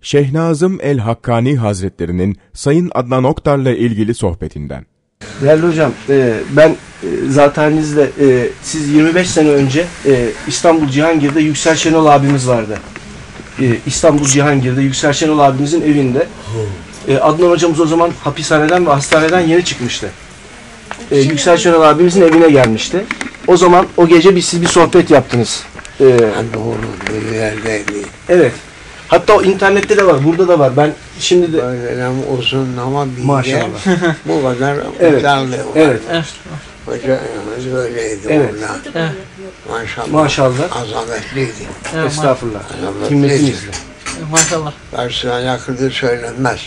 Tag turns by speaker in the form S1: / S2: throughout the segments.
S1: Şeyh Nazım el-Hakkani Hazretleri'nin Sayın Adnan Oktar'la ilgili sohbetinden.
S2: Değerli hocam, ben zatenizle siz 25 sene önce İstanbul Cihangir'de Yüksel Şenol abimiz vardı. İstanbul Cihangir'de Yüksel Şenol abimizin evinde. Adnan hocamız o zaman hapishaneden ve hastaneden yeni çıkmıştı. Yüksel Şenol abimizin evine gelmişti. O zaman o gece siz bir sohbet yaptınız.
S3: Doğru, bir yerdeydi.
S2: Evet. Hatta o internette de var, burada da var. Ben şimdi de...
S3: Böyle uzun ama bir
S2: Maşallah.
S3: yer. Bu kadar
S2: Evet.
S3: utanlı.
S2: Evet.
S3: Hocamız öyleydi
S2: Evet.
S3: orada.
S4: Evet.
S3: Maşallah.
S2: Maşallah.
S3: Azametliydi.
S4: Evet,
S2: Estağfurullah.
S3: Azametliydi.
S2: Himmetinizle.
S4: Maşallah.
S3: Karşısına yakını söylenmez.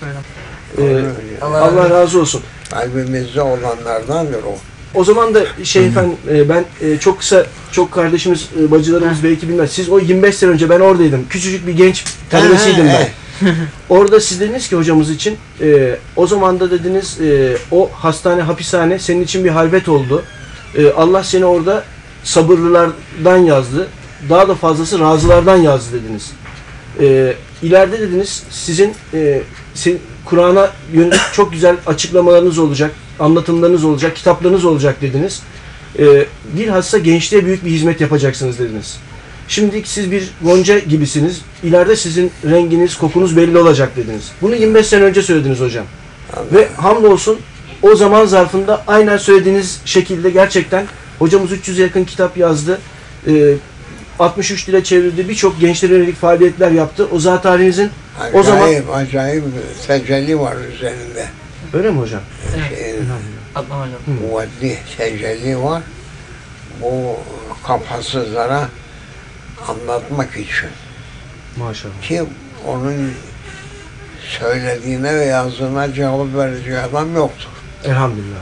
S2: Allah razı olsun.
S3: Kalbimizde olanlardandır o.
S2: O zaman da efendim, ben çok kısa, çok kardeşimiz, bacılarımız belki bilmez. Siz o 25 sene önce ben oradaydım. Küçücük bir genç talebesiydim ben. Orada siz dediniz ki hocamız için, o zaman da dediniz o hastane, hapishane senin için bir halvet oldu. Allah seni orada sabırlılardan yazdı. Daha da fazlası razılardan yazdı dediniz. İleride dediniz sizin Kur'an'a yönelik çok güzel açıklamalarınız olacak, anlatımlarınız olacak, kitaplarınız olacak dediniz. Bilhassa gençliğe büyük bir hizmet yapacaksınız dediniz. Şimdi siz bir gonca gibisiniz. İleride sizin renginiz, kokunuz belli olacak dediniz. Bunu 25 sene önce söylediniz hocam.
S3: Allah.
S2: Ve hamdolsun o zaman zarfında aynen söylediğiniz şekilde gerçekten hocamız 300'e yakın kitap yazdı. 63 dile çevrildi. Birçok gençlere yönelik faaliyetler yaptı. O zat halinizin o zaman...
S3: Acayip tecelli var üzerinde.
S2: Öyle mi hocam?
S4: Adnan hocam.
S3: Kuvvetli tecelli var. Bu kafasızlara anlatmak için.
S2: Maşallah.
S3: Ki onun söylediğine ve yazdığına cevap vereceği adam yoktur.
S2: Elhamdülillah.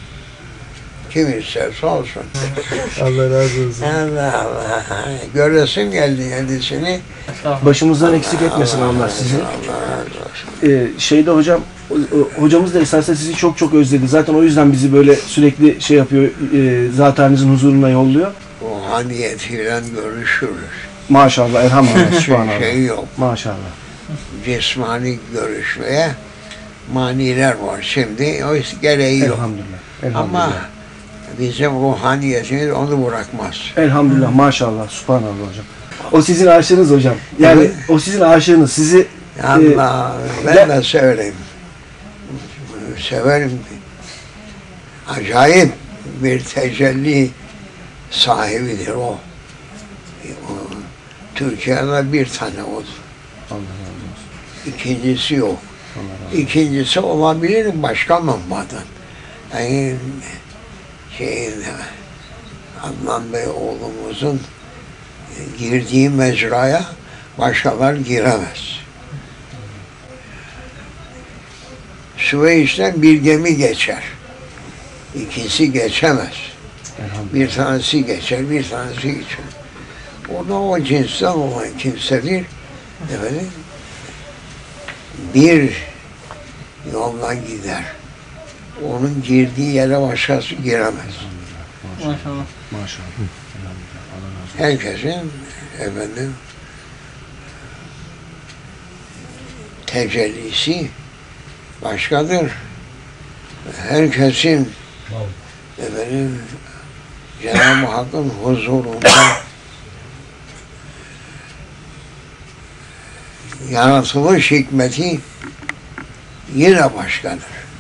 S3: Kim isterse olsun.
S2: Allah razı olsun.
S3: Allah Allah. Göresim geldi kendisini.
S2: Başımızdan eksik etmesin Allah sizi.
S3: Allah razı olsun.
S2: Şeyde hocam, hocamız da esasında sizi çok çok özledi. Zaten o yüzden bizi böyle sürekli şey yapıyor, zatenizin huzuruna yolluyor.
S3: Ruhaniyetiyle görüşürüz.
S2: Maşallah, elhamdülillah, subhanallah.
S3: Şey yok.
S2: Maşallah.
S3: Cismani görüşmeye maniler var şimdi. O gereği yok.
S2: Elhamdülillah. Elhamdülillah.
S3: Ama bizim ruhaniyetimiz onu bırakmaz.
S2: Elhamdülillah, maşallah, subhanallah hocam. O sizin aşığınız hocam. Yani o sizin aşığınız. Sizi
S3: Allah, ben de severim. Severim. Acayip bir tecelli sahibidir o. Türkiye'de bir tane odur.
S2: Allah razı olsun.
S3: İkincisi yok.
S2: Allah razı olsun.
S3: İkincisi olabilir başka manbadan. Yani Adnan Bey oğlumuzun girdiği mecraya başkalar giremez. Süveyş'ten bir gemi geçer. İkisi geçemez. Bir tanesi geçer, bir tanesi geçer. O da o cinsten olan kimsedir. Efendim, bir yoldan gider. Onun girdiği yere başkası giremez.
S4: Maşallah.
S2: Maşallah.
S3: Herkesin efendim tecellisi başkadır. Herkesin efendim Cenab-ı Hakk'ın huzurunda yaratılış hikmeti yine başkadır.